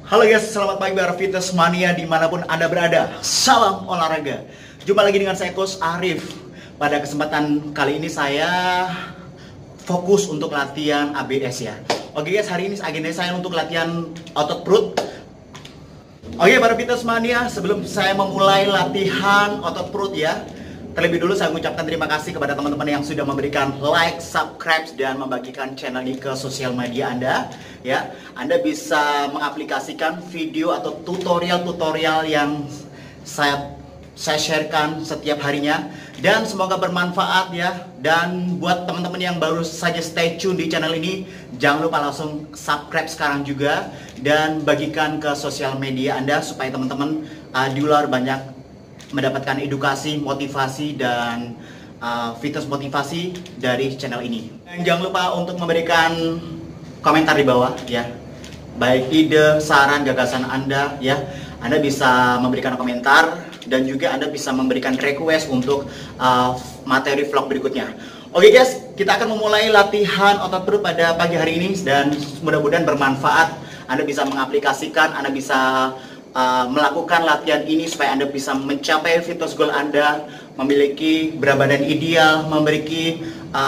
Halo guys, selamat pagi para Fitness Mania dimanapun Anda berada. Salam olahraga. Jumpa lagi dengan saya Coach Arif. Pada kesempatan kali ini saya fokus untuk latihan ABS ya. Oke guys, hari ini agenda saya untuk latihan otot perut. Oke para Fitness Mania, sebelum saya memulai latihan otot perut ya, terlebih dulu saya mengucapkan terima kasih kepada teman-teman yang sudah memberikan like, subscribe, dan membagikan channel ini ke sosial media Anda. Ya, Anda bisa mengaplikasikan video atau tutorial-tutorial yang saya sharekan setiap harinya, dan semoga bermanfaat ya. Dan buat teman-teman yang baru saja stay tune di channel ini, jangan lupa langsung subscribe sekarang juga dan bagikan ke sosial media Anda supaya teman-teman di luar banyak mendapatkan edukasi, motivasi, dan fitness motivasi dari channel ini. Dan jangan lupa untuk memberikan komentar di bawah ya, baik ide, saran, gagasan Anda ya. Anda bisa memberikan komentar dan juga Anda bisa memberikan request untuk materi vlog berikutnya. Oke guys, kita akan memulai latihan otot perut pada pagi hari ini dan mudah-mudahan bermanfaat. Anda bisa mengaplikasikan, Anda bisa melakukan latihan ini supaya Anda bisa mencapai fitness goal Anda, memiliki berat badan ideal, memiliki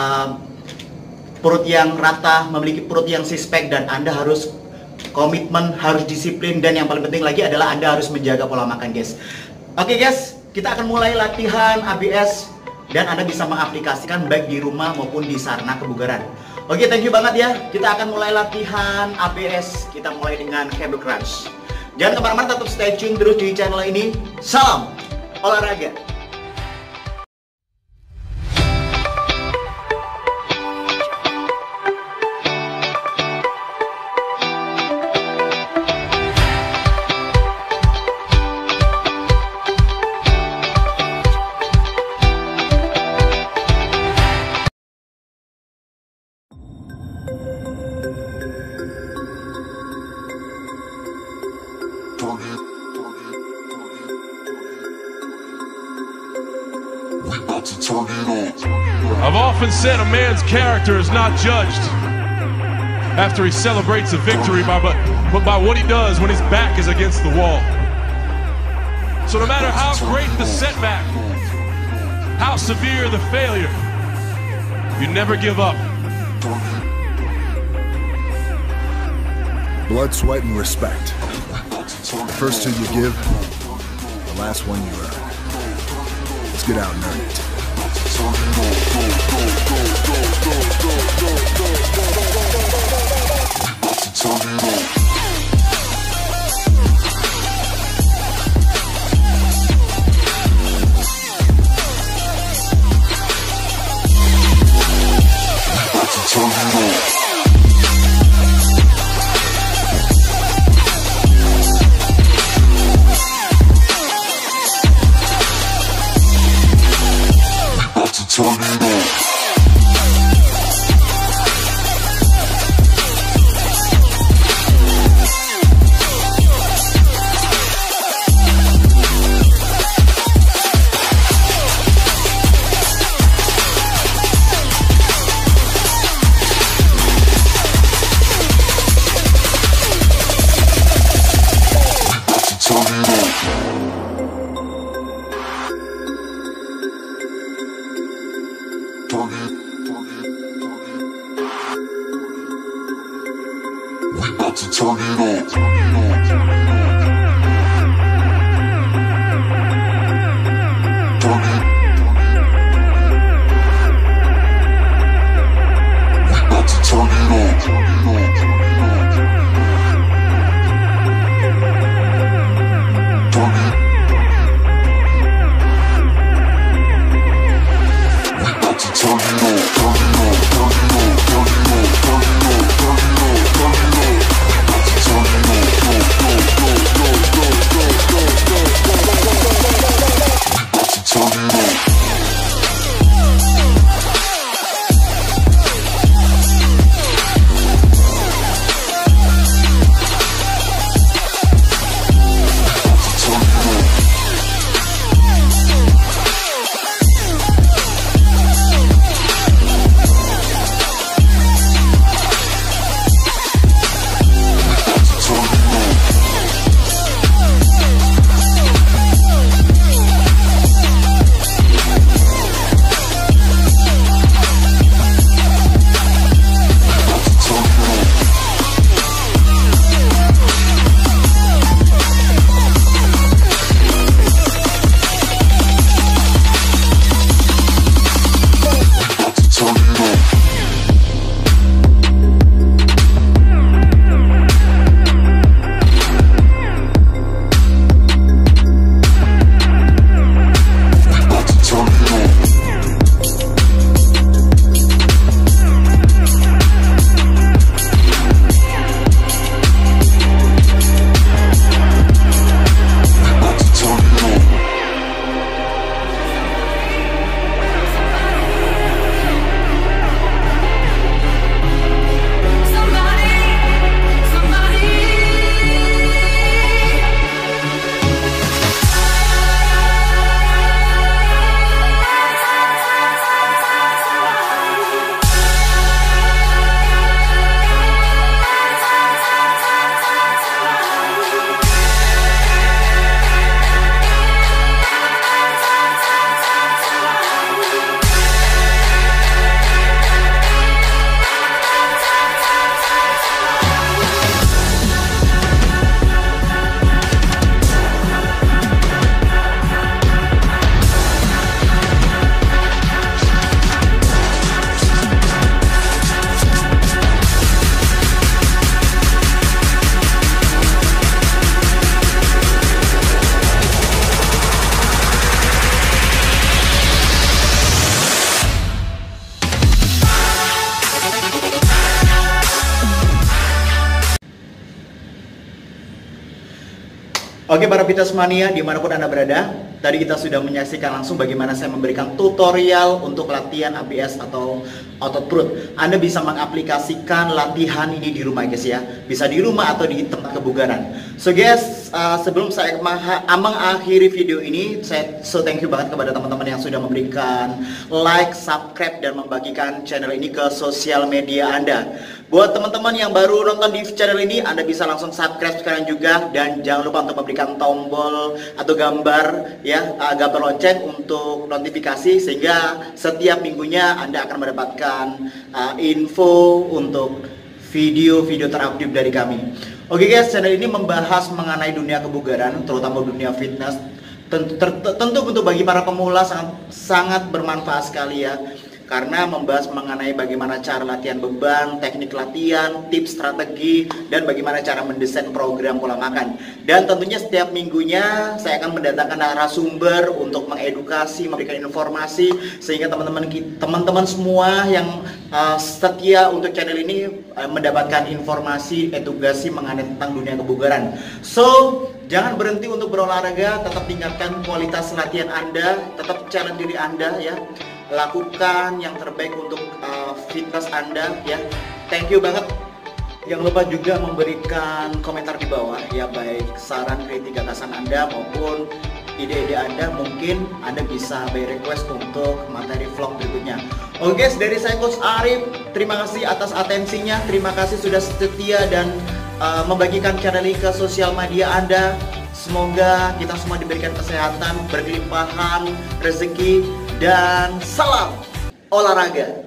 perut yang rata, memiliki perut yang six pack, dan Anda harus komitmen, harus disiplin, dan yang paling penting lagi adalah Anda harus menjaga pola makan guys. Oke guys, kita akan mulai latihan ABS dan Anda bisa mengaplikasikan baik di rumah maupun di sarana kebugaran. Oke, thank you banget ya. Kita akan mulai latihan ABS. Kita mulai dengan cable crunch. Jangan kemana-mana, tetap stay tune terus di channel ini. Salam olahraga. I've often said a man's character is not judged after he celebrates a victory, but by what he does when his back is against the wall. So no matter how great the setback, how severe the failure, you never give up. Blood, sweat, and respect. The first two you give, the last one you earn. Let's get out and earn it. Oke para Fitness Mania dimanapun Anda berada, tadi kita sudah menyaksikan langsung bagaimana saya memberikan tutorial untuk latihan ABS atau otot perut. Anda bisa mengaplikasikan latihan ini di rumah guys ya, bisa di rumah atau di tempat kebugaran. So guys, sebelum saya mengakhiri video ini, thank you banget kepada teman-teman yang sudah memberikan like, subscribe, dan membagikan channel ini ke sosial media Anda. Buat teman-teman yang baru nonton di channel ini, Anda bisa langsung subscribe sekarang juga, dan jangan lupa untuk memberikan tombol atau gambar ya, gambar lonceng untuk notifikasi, sehingga setiap minggunya Anda akan mendapatkan info untuk video-video terupdate dari kami. Oke guys, channel ini membahas mengenai dunia kebugaran, terutama dunia fitness. Tentu untuk bagi para pemula sangat bermanfaat sekali ya, karena membahas mengenai bagaimana cara latihan beban, teknik latihan, tips strategi, dan bagaimana cara mendesain program pola makan. Dan tentunya setiap minggunya saya akan mendatangkan narasumber untuk mengedukasi, memberikan informasi, sehingga teman-teman semua yang setia untuk channel ini mendapatkan informasi, edukasi mengenai tentang dunia kebugaran. So, jangan berhenti untuk berolahraga, tetap tingkatkan kualitas latihan Anda, tetap challenge diri Anda ya. Lakukan yang terbaik untuk fitness Anda ya. Thank you banget. Jangan lupa juga memberikan komentar di bawah ya, baik saran, kritik, gagasan Anda maupun ide-ide Anda. Mungkin Anda bisa by request untuk materi vlog berikutnya. Oke guys, dari saya Coach Arif, terima kasih atas atensinya. Terima kasih sudah setia dan membagikan channel ini ke sosial media Anda. Semoga kita semua diberikan kesehatan, berkelimpahan rezeki, dan salam olahraga.